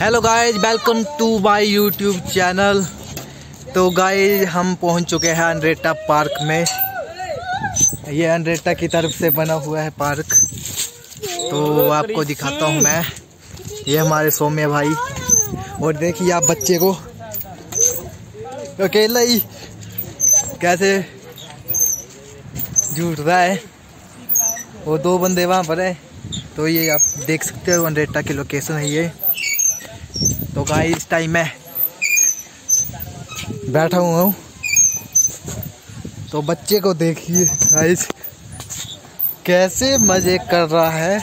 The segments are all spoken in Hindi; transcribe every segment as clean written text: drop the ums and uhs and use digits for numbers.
Hello guys, welcome to my YouTube channel. तो गाइज हम पहुंच चुके हैं अनरेटा पार्क में। ये अनरेटा की तरफ से बना हुआ है पार्क, तो आपको दिखाता हूं मैं। ये हमारे सौम्य भाई, और देखिए आप बच्चे को अकेला ही कैसे झूठ रहा है। वो दो बंदे वहाँ पर है, तो ये आप देख सकते हो अनरेटा की लोकेशन है ये। तो गाइस इस टाइम मैं बैठा हुआ हूँ, तो बच्चे को देखिए गाइस कैसे मजे कर रहा है।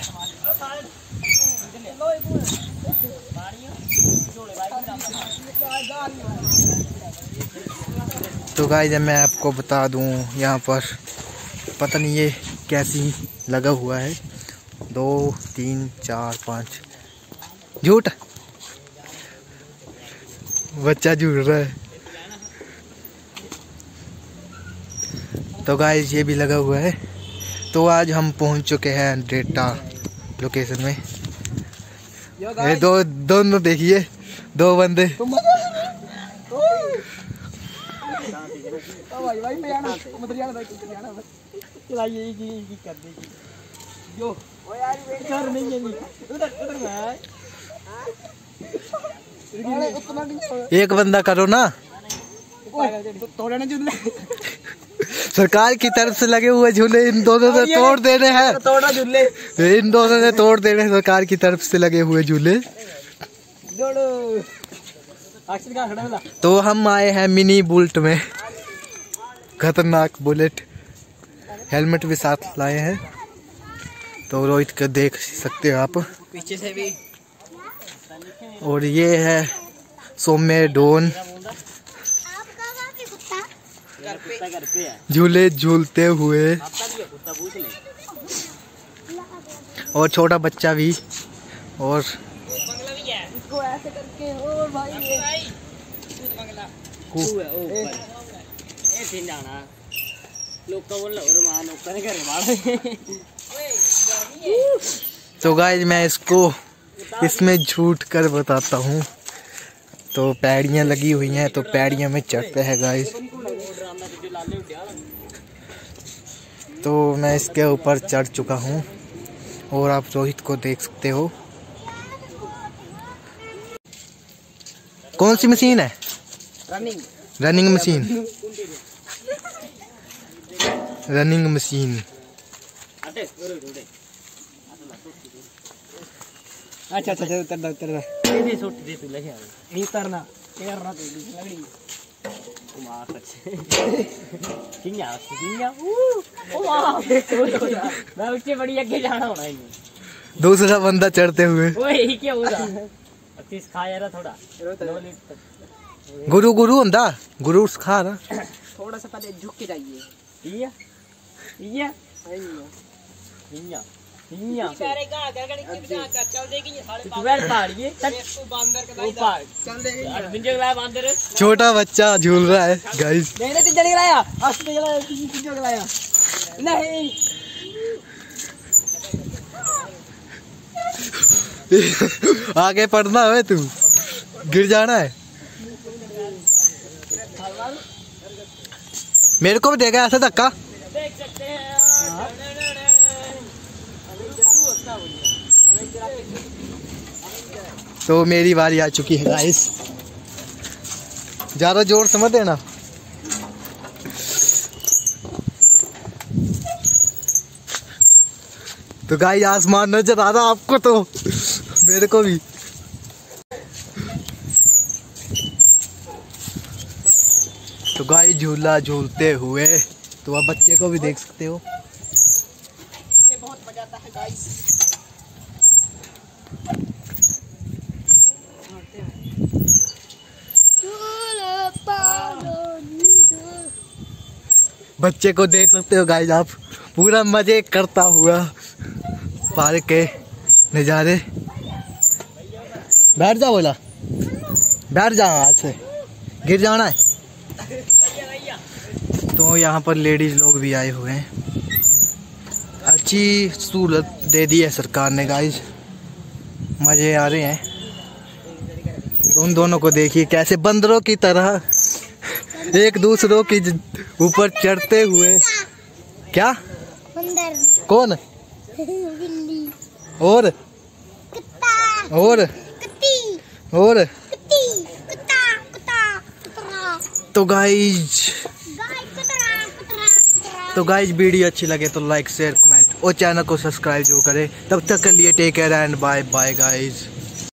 तो गाइस मैं आपको बता दूं, यहाँ पर पता नहीं ये कैसी लगा हुआ है। 2 3 4 5 झूठ, बच्चा झूठ रहा है। तो गाइस ये भी लगा हुआ है। तो आज हम पहुंच चुके हैं अनरेटा लोकेशन में। ये दोनों देखिए, दो बंदे। एक बंदा करो ना, सरकार की तरफ से लगे हुए झूले इन दोनों ने तोड़ देने हैं। इन दोनों ने तोड़ देने हैं सरकार की तरफ से लगे हुए झूले। तो हम आए हैं मिनी बुलेट में, खतरनाक बुलेट। हेलमेट भी साथ लाए हैं, तो रोहित को देख सकते हो आप पीछे से भी। और ये है सौम्य डोन, झूले झूलते हुए, और छोटा बच्चा भी। और तो गाइस मैं इसमें झूठ कर बताता हूँ। तो पैड़ियाँ लगी हुई हैं, तो पैड़ियाँ में चढ़ते हैं गाइस। तो मैं इसके ऊपर चढ़ चुका हूँ, और आप रोहित को देख सकते हो। कौन सी मशीन है? Running machine. Running machine. अच्छा उतर बड़ी आगे जाना होना है। दूसरा बंदा चढ़ते हुए थोड़ा गुरु होंदा, गुरु सिखा रहा। थोड़ा सा पहले झुक के जाइए। छोटा बच्चा झूल रहा है गाइस। नहीं आगे पढ़ना है, तू गिर जाना है। मेरे को भी देगा ऐसा धक्का। देख सकते हैं तो मेरी बारी आ चुकी है गाइस। ज्यादा जोर से मत देना। तो गाइस आसमान नजर आ रहा आपको, तो मेरे को भी। तो गाइस झूला झूलते हुए, तो आप बच्चे को भी देख सकते हो। बहुत मजा आता है गाइस। बच्चे को देख सकते हो गाइस आप, पूरा मजे करता हुआ पार्क के नज़ारे। बैठ जा, बोला बैठ जा, आज से गिर जाना है। तो यहाँ पर लेडीज लोग भी आए हुए हैं। अच्छी सहूलत दे दी है सरकार ने गाइस, मज़े आ रहे हैं। तो उन दोनों को देखिए कैसे बंदरों की तरह एक दूसरों की ऊपर चढ़ते हुए। क्या बंदर? कौन? बिल्ली और कुत्ता और कुत्ती और कुत्ती कुत्ता कुत्ता कुतरा तो गाइज गाय कुतरा कुतरा कुतरा। तो गाइज वीडियो अच्छी लगे तो लाइक शेयर कमेंट और चैनल को सब्सक्राइब जो करे। तब तक के लिए take care and bye bye guys.